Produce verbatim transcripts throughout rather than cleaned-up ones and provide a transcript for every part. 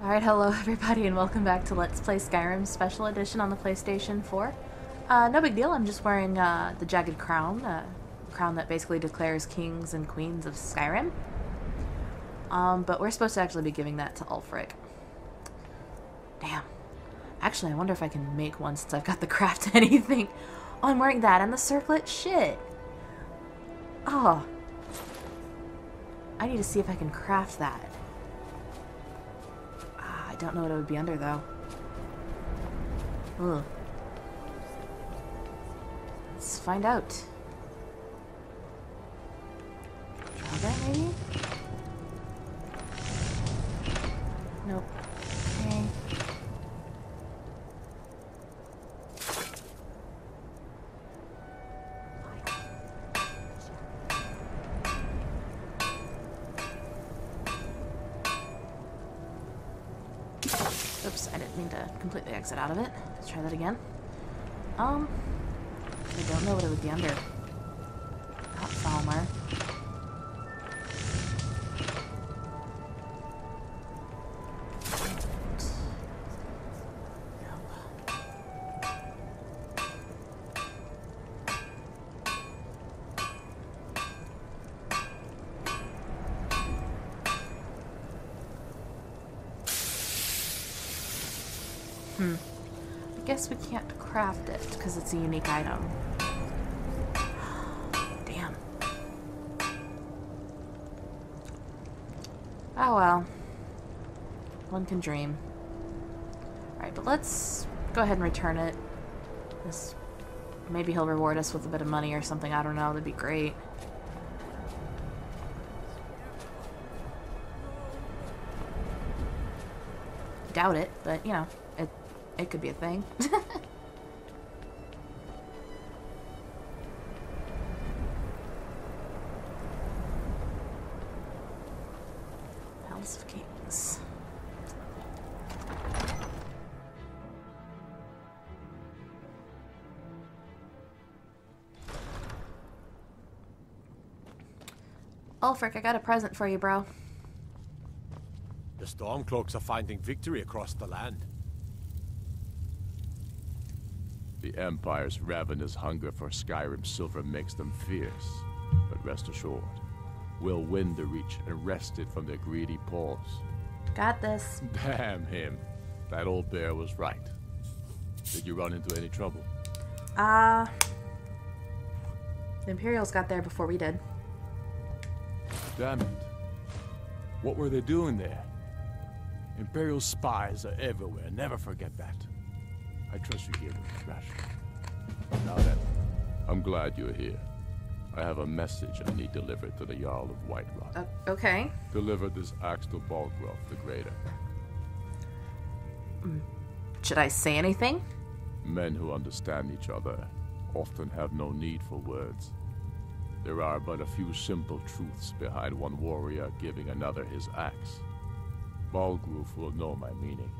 Alright, hello everybody and welcome back to Let's Play Skyrim Special Edition on the PlayStation four. Uh, no big deal, I'm just wearing uh, the Jagged Crown, a crown that basically declares kings and queens of Skyrim. Um, but we're supposed to actually be giving that to Ulfric. Damn. Actually, I wonder if I can make one since I've got the craft anything. Oh, I'm wearing that and the circlet? Shit. Oh. I need to see if I can craft that. I don't know what it would be under, though. Ugh. Let's find out. Draw maybe? Nope. Okay. Oops, I didn't mean to completely exit out of it. Let's try that again. Um, I don't know what it would be under. Not Falmer. Hmm. I guess we can't craft it because it's a unique item. Damn. Oh well. One can dream. Alright, but let's go ahead and return it. This, maybe he'll reward us with a bit of money or something. I don't know. That'd be great. Doubt it, but you know, it it could be a thing. House of Kings. Ulfric, I got a present for you, bro. The Stormcloaks are finding victory across the land. The Empire's ravenous hunger for Skyrim silver makes them fierce. But rest assured, we'll win the Reach and wrest it from their greedy paws. Got this. Damn him. That old bear was right. Did you run into any trouble? Uh, the Imperials got there before we did. Damn it. What were they doing there? Imperial spies are everywhere. Never forget that. I trust you here with Rash. Now then, I'm glad you're here. I have a message I need delivered to the Jarl of Whiterun. Uh, okay. Deliver this axe to Balgrove the Greater. Mm. Should I say anything? Men who understand each other often have no need for words. There are but a few simple truths behind one warrior giving another his axe. Balgrove will know my meaning.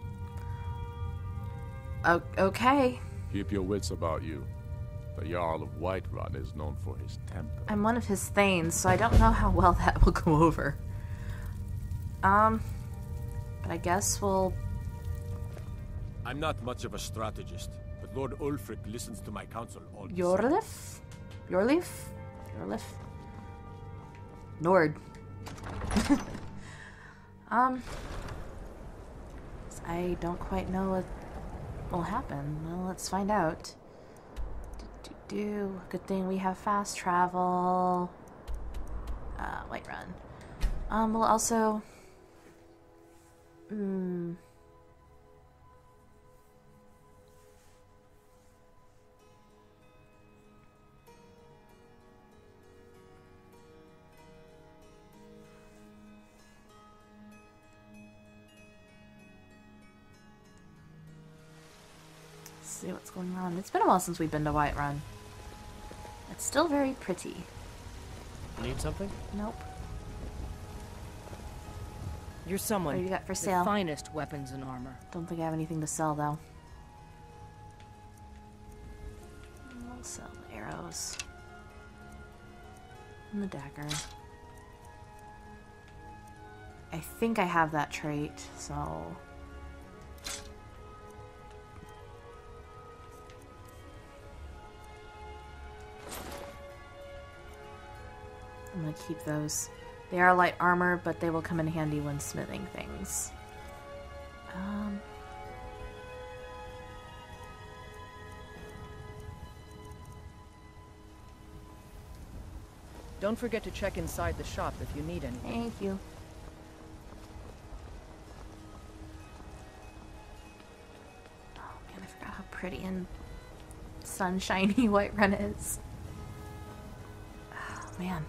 O okay. Keep your wits about you. The Jarl of Whiterun is known for his temper. I'm one of his thanes, so I don't know how well that will go over. Um, but I guess we'll... I'm not much of a strategist, but Lord Ulfric listens to my counsel all the time. Yorlif? Yorlif? Yorlif? Nord. um... I don't quite know what will happen. Well, let's find out. Do, do, do. Good thing we have fast travel. Uh, Whiterun. Um, we'll also... Hmm... see what's going on. It's been a while since we've been to Whiterun. It's still very pretty. Need something? Nope. You're someone. What do you got for the sale? Finest weapons and armor. Don't think I have anything to sell though. We'll sell arrows. And the dagger. I think I have that trait, so I'm gonna keep those. They are light armor, but they will come in handy when smithing things. Um... Don't forget to check inside the shop if you need anything. Thank you. Oh man, I forgot how pretty and sunshiny Whiterun is. Oh man.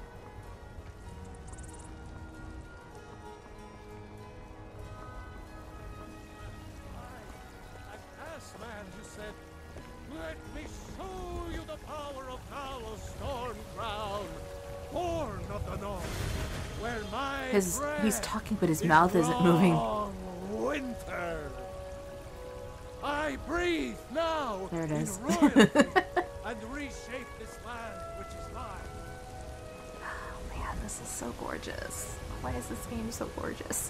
Let me show you the power of Hallow's Storm Crown, born of the North, where my His he's talking, but his mouth isn't moving. Winter. I breathe now. There it is. In royalty and reshape this land which is mine. Oh man, this is so gorgeous. Why is this game so gorgeous?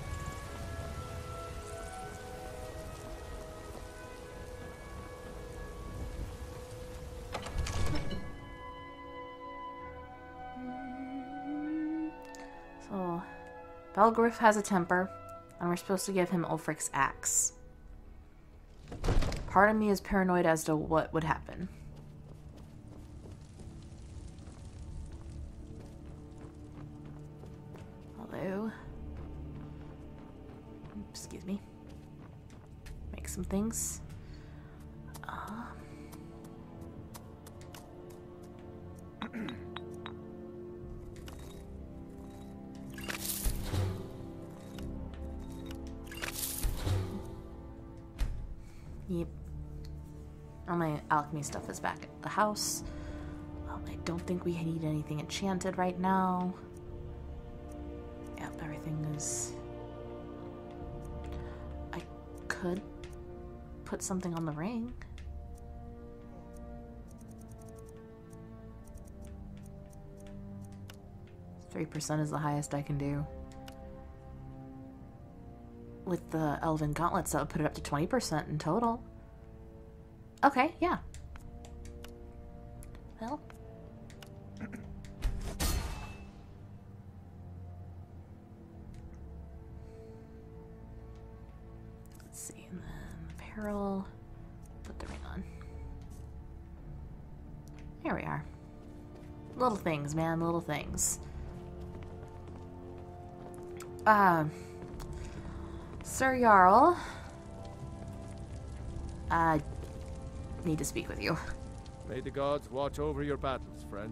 So, Belgriff has a temper, and we're supposed to give him Ulfric's axe. Part of me is paranoid as to what would happen. Although, excuse me, make some things. Um, Yep. All my alchemy stuff is back at the house. Um, I don't think we need anything enchanted right now. Yep, everything is... I could put something on the ring. three percent is the highest I can do. With the Elven Gauntlets, that would put it up to twenty percent in total. Okay, yeah. Well. Let's see, and then apparel. Put the ring on. Here we are. Little things, man, little things. Uh... Sir Jarl, I need to speak with you. May the gods watch over your battles, friend.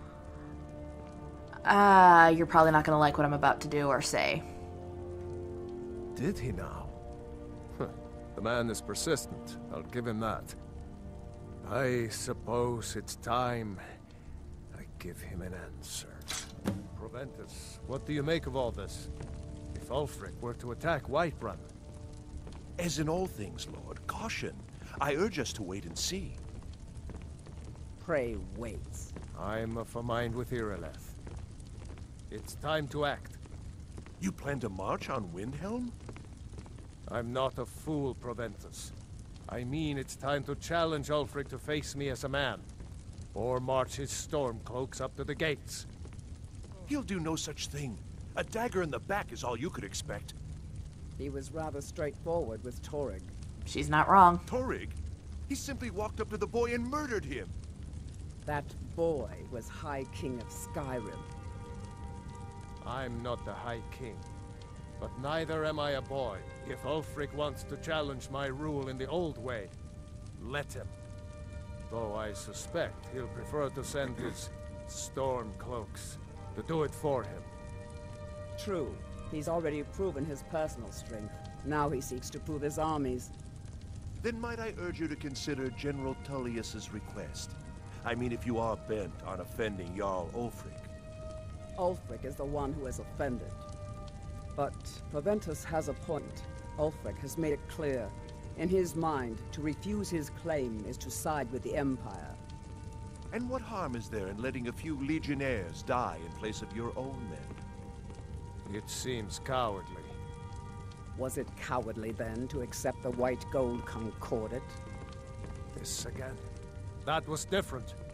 Uh, you're probably not going to like what I'm about to do or say. Did he now? The man is persistent, I'll give him that. I suppose it's time I give him an answer. Proventus, what do you make of all this? If Ulfric were to attack Whiterun? As in all things, Lord, caution. I urge us to wait and see. Pray wait. I'm of a mind with Irileth. It's time to act. You plan to march on Windhelm? I'm not a fool, Proventus. I mean it's time to challenge Ulfric to face me as a man. Or march his Stormcloaks up to the gates. He'll do no such thing. A dagger in the back is all you could expect. He was rather straightforward with Torrig. She's not wrong. Torrig? He simply walked up to the boy and murdered him. That boy was High King of Skyrim. I'm not the High King. But neither am I a boy. If Ulfric wants to challenge my rule in the old way, let him. Though I suspect he'll prefer to send his Stormcloaks to do it for him. True. He's already proven his personal strength. Now he seeks to prove his armies. Then might I urge you to consider General Tullius's request? I mean, if you are bent on offending Jarl Ulfric. Ulfric is the one who has offended. But Proventus has a point. Ulfric has made it clear. In his mind, to refuse his claim is to side with the Empire. And what harm is there in letting a few legionnaires die in place of your own men? It seems cowardly. Was it cowardly then to accept the white gold concordat? This again? That was different.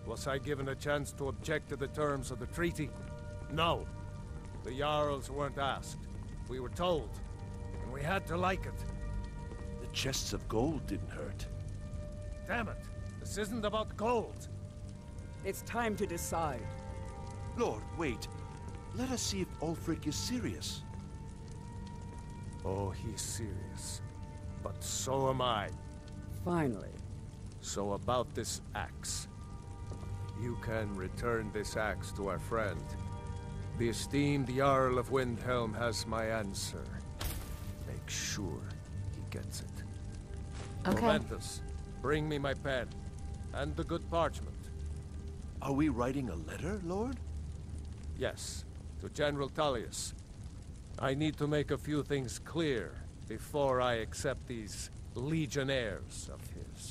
Was I given a chance to object to the terms of the treaty? No. The Jarls weren't asked. We were told, and we had to like it. The chests of gold didn't hurt. Damn it! This isn't about gold! It's time to decide. Lord, wait. Let us see if Ulfric is serious. Oh, he's serious. But so am I. Finally. So about this axe. You can return this axe to our friend. The esteemed Jarl of Windhelm has my answer. Make sure he gets it. Okay. Proventus, bring me my pen. And the good parchment. Are we writing a letter, Lord? Yes, to General Tullius. I need to make a few things clear before I accept these legionnaires of his.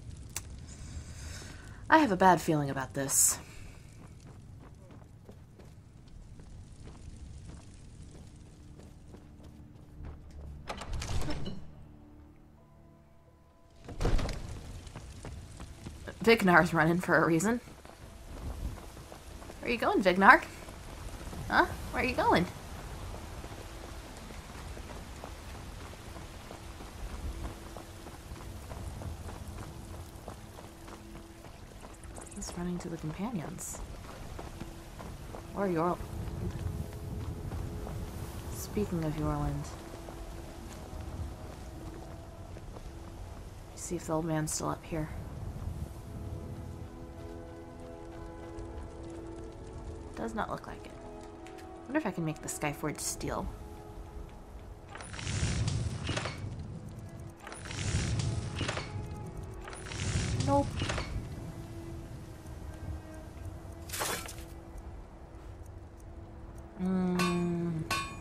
I have a bad feeling about this. Vignar's running for a reason. Where are you going, Vignar? Huh? Where are you going? He's running to the companions. Or Yore. Speaking of Yoreland. See if the old man's still up here. Does not look like it. Wonder if I can make the Skyforge steel. Nope. Mm.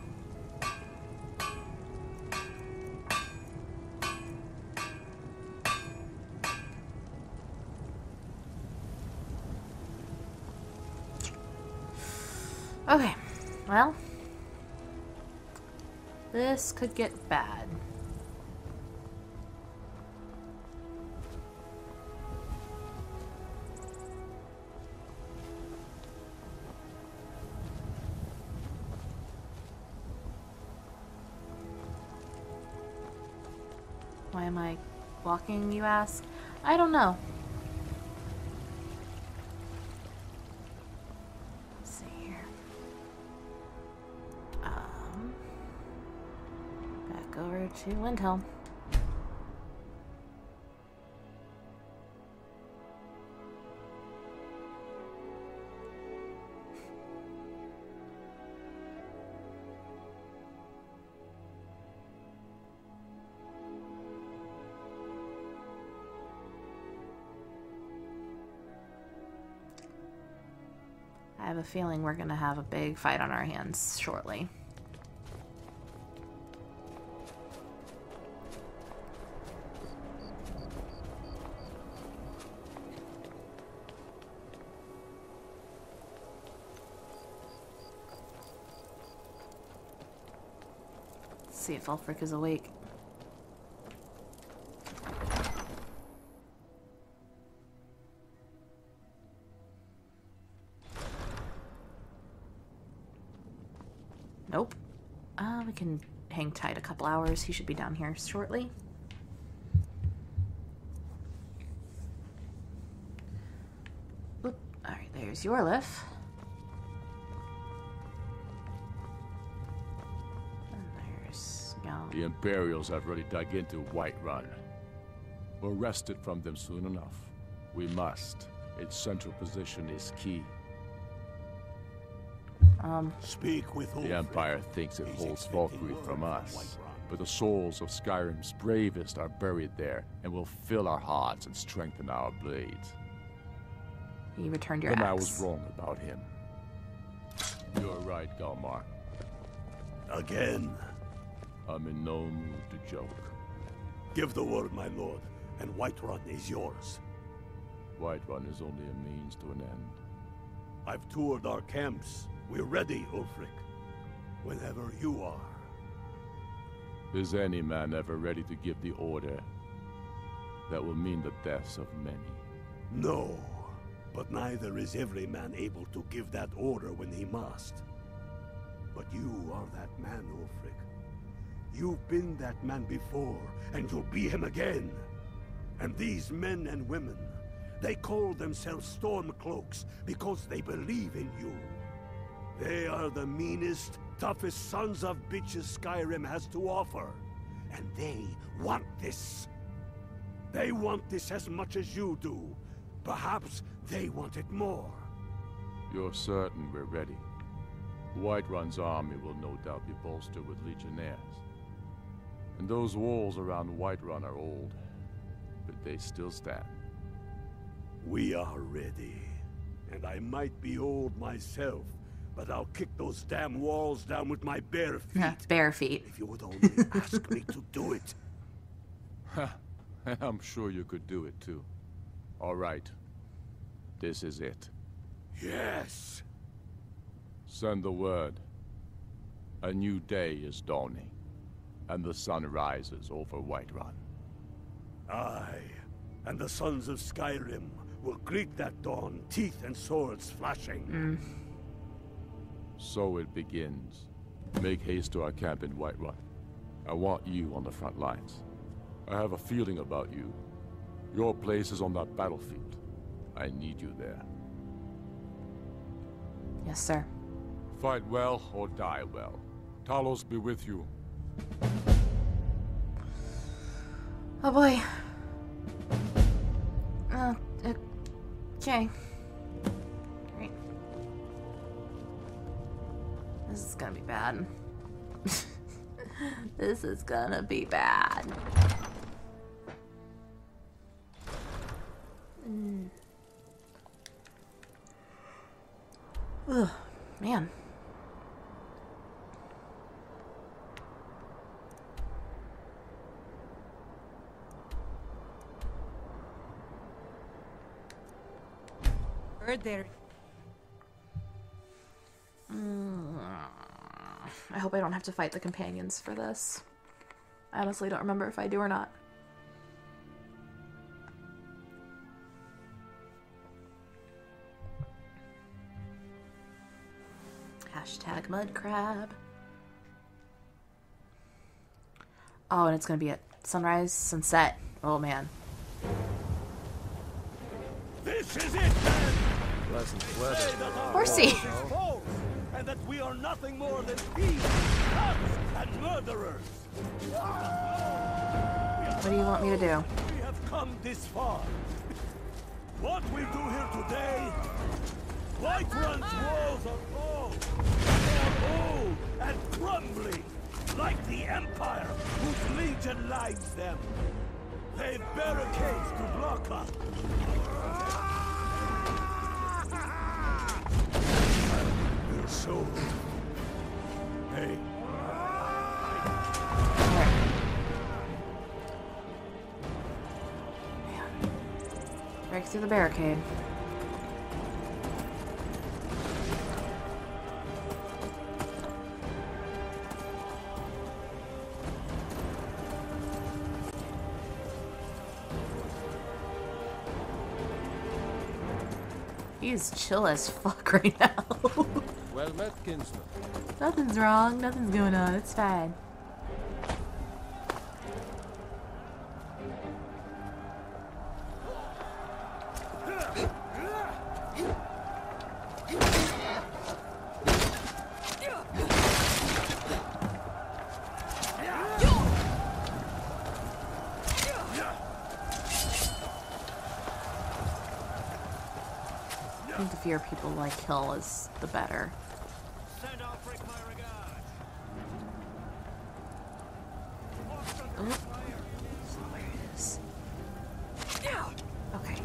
Okay, well, this could get bad. Why am I walking, you ask? I don't know. To Windhelm. I have a feeling we're gonna have a big fight on our hands shortly. See if Ulfric is awake. Nope. Uh, we can hang tight a couple hours. He should be down here shortly. Oop. Alright, there's your lift. The Imperials have already dug into Whiterun. We're wrested from them soon enough. We must. Its central position is key. Um. Speak with The Empire thinks it holds Valkyrie from us, but the souls of Skyrim's bravest are buried there and will fill our hearts and strengthen our blades. He returned your Then axe. I was wrong about him. You're right, Galmar. Again. I'm in no mood to joke. Give the word, my lord, and Whiterun is yours. Whiterun is only a means to an end. I've toured our camps. We're ready, Ulfric. Whenever you are. Is any man ever ready to give the order that will mean the deaths of many? No. But neither is every man able to give that order when he must. But you are that man, Ulfric. You've been that man before, and you'll be him again. And these men and women, they call themselves Stormcloaks because they believe in you. They are the meanest, toughest sons of bitches Skyrim has to offer. And they want this. They want this as much as you do. Perhaps they want it more. You're certain we're ready? Whiterun's army will no doubt be bolstered with legionnaires. And those walls around Whiterun are old, but they still stand. We are ready. And I might be old myself, but I'll kick those damn walls down with my bare feet. Yeah, bare feet. If you would only ask me to do it. I'm sure you could do it too. All right. This is it. Yes. Send the word. A new day is dawning, and the sun rises over Whiterun. Aye, and the sons of Skyrim will greet that dawn, teeth and swords flashing. Mm. So it begins. Make haste to our camp in Whiterun. I want you on the front lines. I have a feeling about you. Your place is on that battlefield. I need you there. Yes, sir. Fight well or die well. Talos be with you. Oh boy. Uh, okay. Great. This is gonna be bad. This is gonna be bad. Mm. Ugh, man. Heard there. Mm. I hope I don't have to fight the companions for this. I honestly don't remember if I do or not. Hashtag mud crab. Oh, and it's gonna be at sunrise, sunset. Oh man. This is it, man! Pleasant weather. Horsey. And that we are nothing more than thieves, thugs, and murderers. What do you want me to do? We have come this far. What we do here today, Whiterun's walls are old. They are old and crumbling, like the Empire, whose legion lines them. They've barricades to block us. We're so... Hey. Break through the barricade. He's chill as fuck right now. Well met, kinsman. Nothing's wrong. Nothing's going on. It's fine. I think the fewer people like kill is the better. Send Alfred my regards. Oh. So where it is. Okay.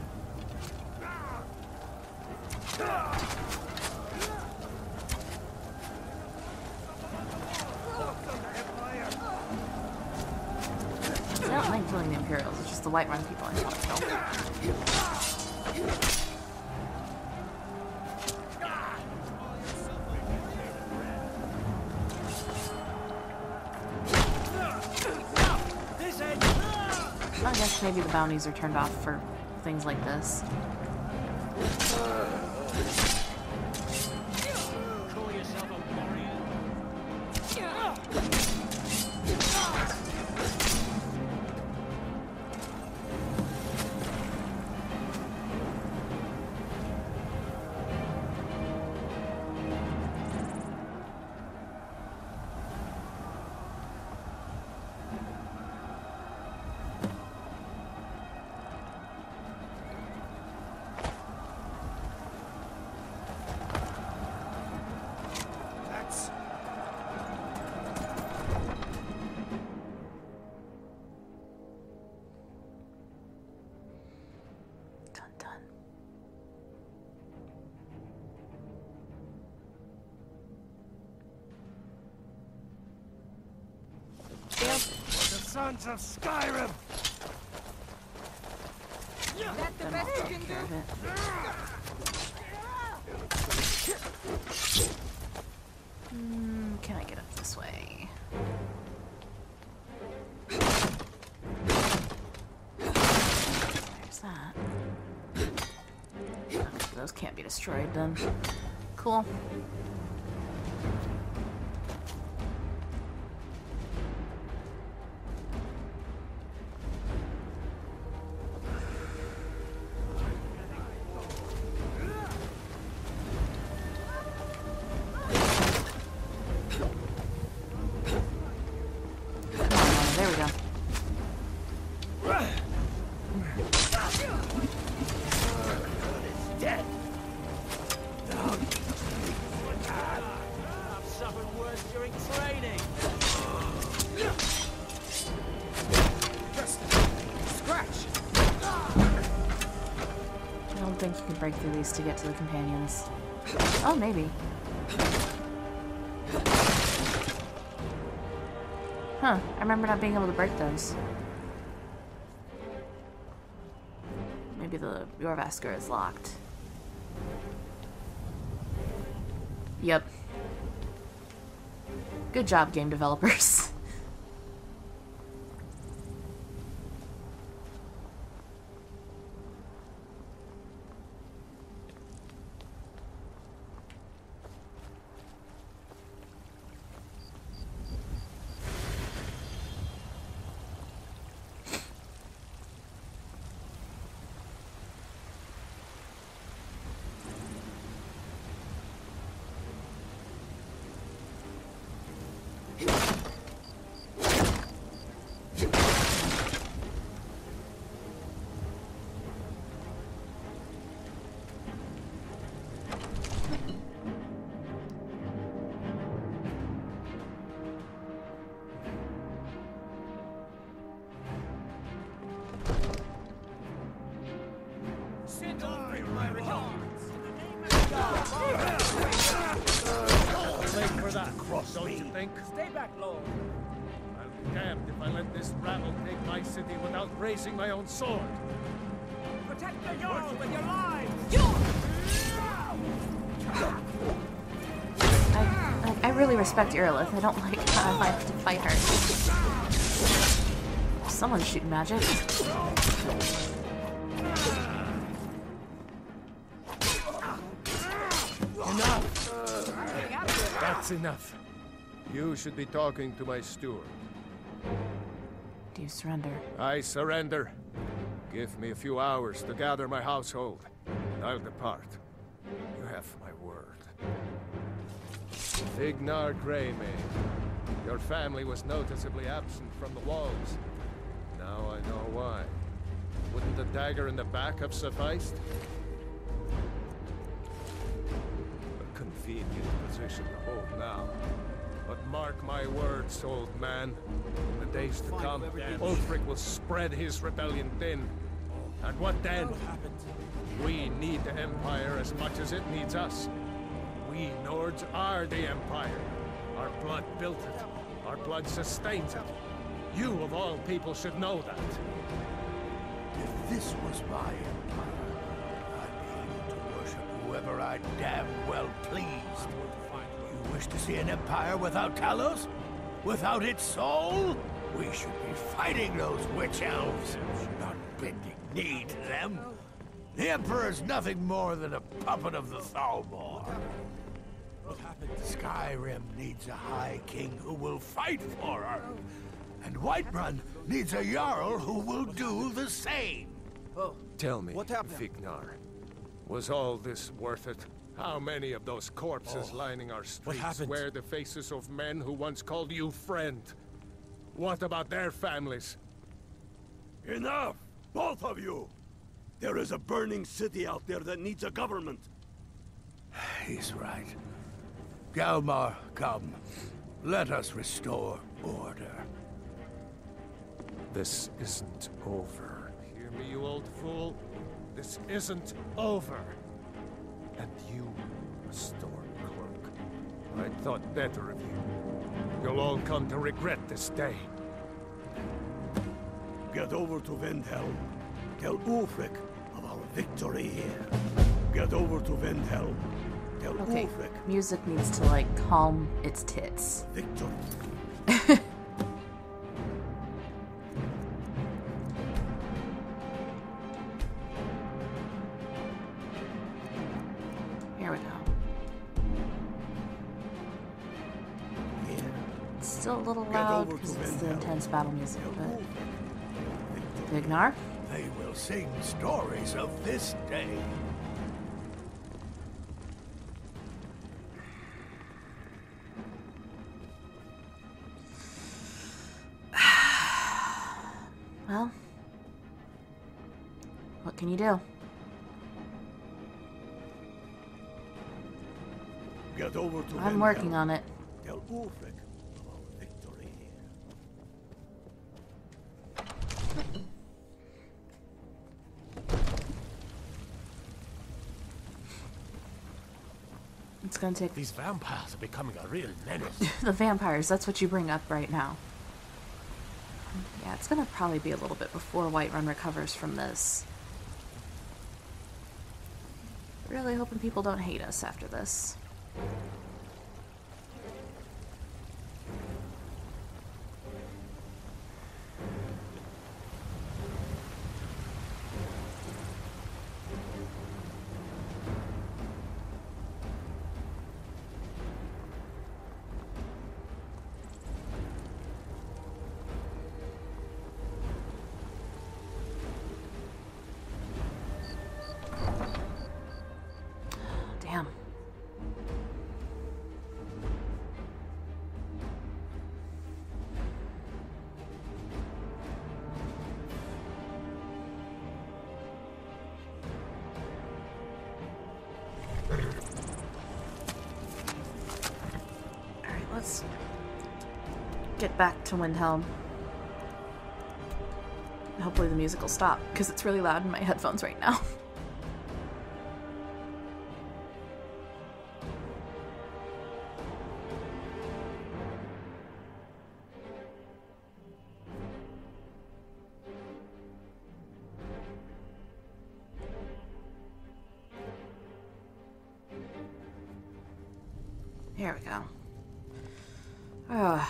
I don't like killing the Imperials, it's just the Whiterun people I want to kill. I guess maybe the bounties are turned off for things like this. Call yourself a warrior? Sons of Skyrim! That's the best you can do. Mm, can I get up this way? There's that. Okay, those can't be destroyed then. Cool. Break through these to get to the companions. Oh, maybe. Huh, I remember not being able to break those. Maybe the Yore is locked. Yep. Good job, game developers. Don't you think? Stay back, Lord. I'll be damned if I let this rabble take my city without raising my own sword. Protect the Yore with your lives! I, I, I really respect Irilith. I don't like how I have to fight her. Someone's shooting magic. Enough! That's enough. You should be talking to my steward. Do you surrender? I surrender. Give me a few hours to gather my household, and I'll depart. You have my word. Ignar Greymane, your family was noticeably absent from the walls. Now I know why. Wouldn't the dagger in the back have sufficed? A convenient position to hold now. But mark my words, old man. In the days to come, Ulfric will spread his rebellion thin. And what then? We need the Empire as much as it needs us. We Nords are the Empire. Our blood built it. Our blood sustains it. You, of all people, should know that. If this was my empire, I'd be able to worship whoever I damn well pleased. You wish to see an empire without Talos? Without its soul? We should be fighting those witch elves, not bending knee to them. The Emperor's nothing more than a puppet of the Thalmor. What happened? Skyrim needs a High King who will fight for her. And Whiterun needs a Jarl who will do the same. Oh, Tell me, what happened? Vignar, was all this worth it? How many of those corpses Oh, lining our streets happened? wear the faces of men who once called you friend? What about their families? Enough! Both of you! There is a burning city out there that needs a government. He's right. Galmar, come. Let us restore order. This isn't over. Hear me, you old fool? This isn't over. And you, a Stormcloak. I thought better of you. You'll all come to regret this day. Get over to Windhelm. Tell Ulfric of our victory here. Get over to Windhelm. Tell Okay, Ulfric music needs to like calm its tits. victory. Here we go. Here. It's still a little Get loud over because to it's the Windhelm. intense battle music, Tell but Ulfric victory. Vignar? They will sing stories of this day. Well, what can you do? Get over to I'm working on it. Tell Ulfric of our victory here. It's gonna take These vampires are becoming a real menace. the vampires. That's what you bring up right now. Yeah, it's gonna probably be a little bit before Whiterun recovers from this. Really hoping people don't hate us after this. Damn. Alright, let's get back to Windhelm. Hopefully the music will stop, because it's really loud in my headphones right now. Here we go. Ugh.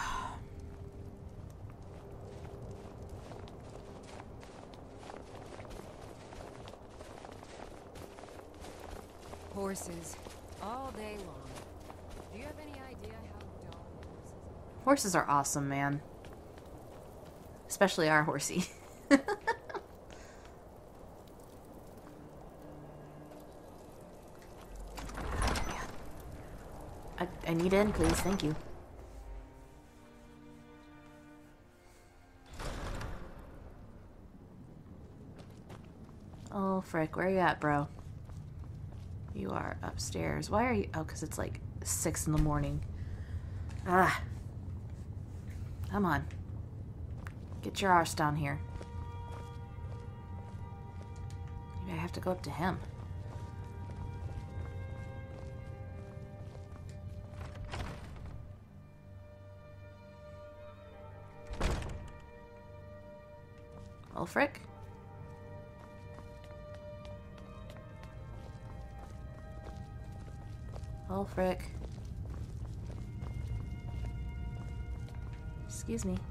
Horses, all day long. Do you have any idea how dull horses are? Horses are awesome, man. Especially our horsey. I, I need in, please. Thank you. Oh, frick. Where are you at, bro? You are upstairs. Why are you... Oh, because it's like six in the morning. Ah. Come on. Get your arse down here. Maybe I have to go up to him. Well, frick. Oh, frick. Excuse me.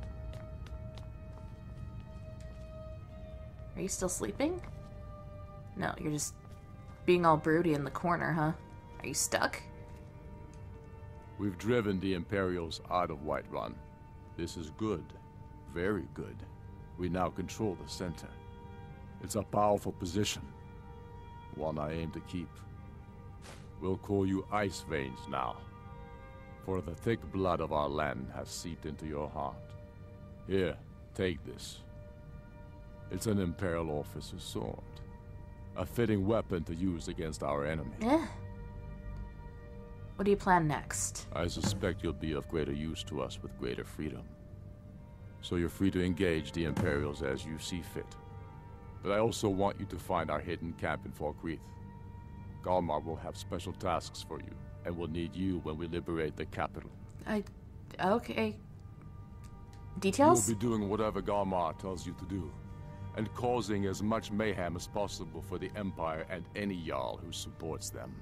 Are you still sleeping? No, you're just being all broody in the corner, huh? Are you stuck? We've driven the Imperials out of Whiterun. This is good. Very good. We now control the center. It's a powerful position. One I aim to keep. We'll call you Ice Veins now. For the thick blood of our land has seeped into your heart. Here, take this. It's an Imperial officer's sword. A fitting weapon to use against our enemy. Eh. What do you plan next? I suspect you'll be of greater use to us with greater freedom. So you're free to engage the Imperials as you see fit. But I also want you to find our hidden camp in Falkreath. Galmar will have special tasks for you, and will need you when we liberate the capital. I... okay. Details? You'll be doing whatever Galmar tells you to do, and causing as much mayhem as possible for the Empire and any Jarl who supports them.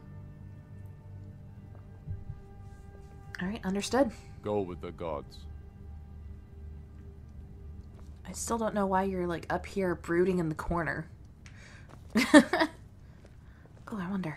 Alright, understood. Go with the gods. I still don't know why you're, like, up here brooding in the corner. Oh, I wonder.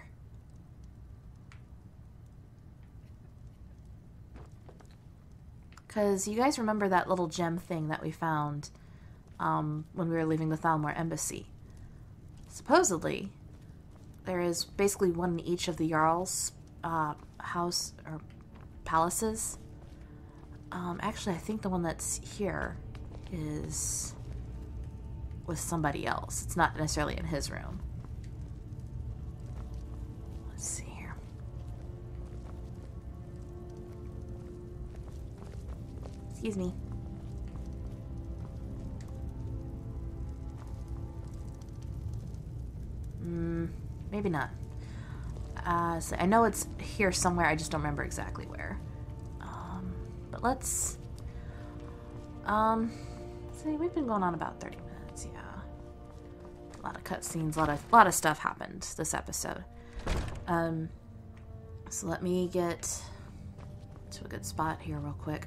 Because you guys remember that little gem thing that we found um, when we were leaving the Thalmor Embassy. Supposedly, there is basically one in each of the Jarl's uh, house or palaces. Um, actually, I think the one that's here is with somebody else. It's not necessarily in his room. Let's see here. Excuse me. Hmm, maybe not. Uh, so I know it's here somewhere, I just don't remember exactly where. Um, but let's... Um, see, we've been going on about thirty minutes, yeah. A lot of cutscenes, a lot of, a lot of stuff happened this episode. Um, so let me get to a good spot here real quick.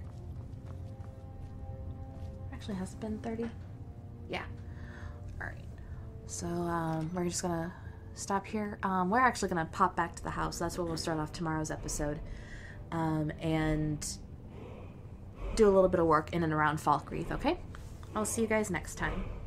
Actually, has it been thirty? Yeah. Alright. So, um, we're just gonna stop here. Um, we're actually gonna pop back to the house. That's where we'll start off tomorrow's episode. Um, and do a little bit of work in and around Falkreath, okay? I'll see you guys next time.